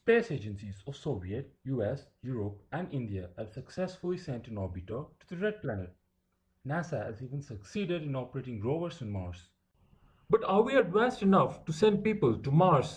Space agencies of Soviet, US, Europe and India have successfully sent an orbiter to the Red Planet. NASA has even succeeded in operating rovers on Mars. But are we advanced enough to send people to Mars?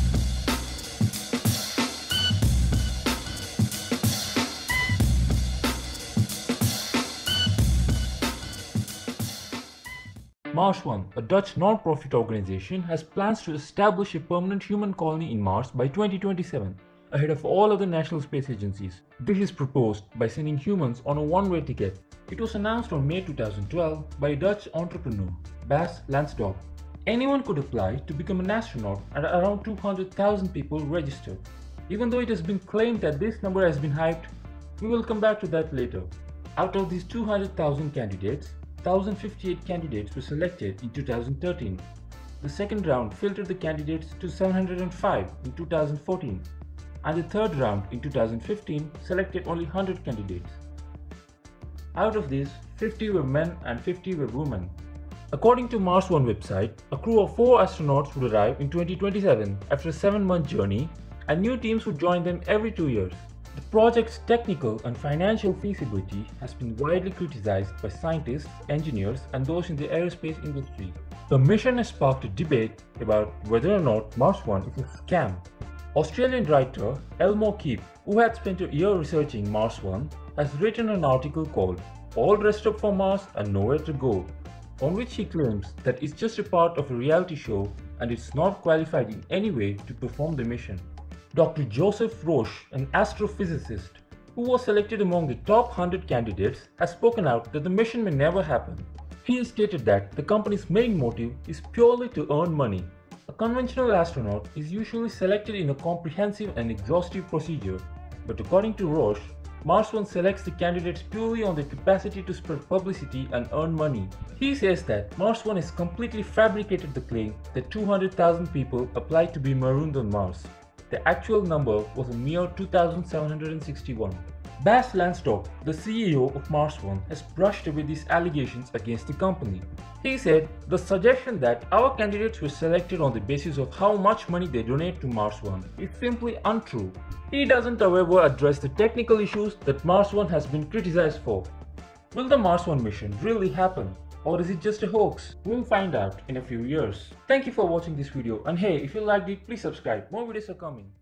Mars One, a Dutch non-profit organization, has plans to establish a permanent human colony in Mars by 2027, ahead of all other national space agencies. This is proposed by sending humans on a one-way ticket. It was announced on May 2012 by a Dutch entrepreneur, Bas Lansdorp. Anyone could apply to become an astronaut, and around 200,000 people registered. Even though it has been claimed that this number has been hyped, we will come back to that later. Out of these 200,000 candidates, 1,058 candidates were selected in 2013. The second round filtered the candidates to 705 in 2014, and the third round in 2015 selected only 100 candidates. Out of these, 50 were men and 50 were women. According to Mars One website, a crew of 4 astronauts would arrive in 2027 after a 7-month journey, and new teams would join them every 2 years. The project's technical and financial feasibility has been widely criticized by scientists, engineers, and those in the aerospace industry. The mission has sparked a debate about whether or not Mars One is a scam. Australian writer Elmo Keep, who had spent a year researching Mars One, has written an article called "All Dressed Up for Mars and Nowhere to Go," on which he claims that it's just a part of a reality show and it's not qualified in any way to perform the mission. Dr. Joseph Roche, an astrophysicist who was selected among the top 100 candidates, has spoken out that the mission may never happen. He has stated that the company's main motive is purely to earn money. A conventional astronaut is usually selected in a comprehensive and exhaustive procedure, but according to Roche, Mars One selects the candidates purely on their capacity to spread publicity and earn money. He says that Mars One has completely fabricated the claim that 200,000 people applied to be marooned on Mars. The actual number was a mere 2,761. Bas Lansdorp, the CEO of Mars One, has brushed away these allegations against the company. He said, "The suggestion that our candidates were selected on the basis of how much money they donate to Mars One is simply untrue." He doesn't, however, address the technical issues that Mars One has been criticized for. Will the Mars One mission really happen? Or is it just a hoax? We'll find out in a few years. Thank you for watching this video, and hey, if you liked it, please subscribe. More videos are coming.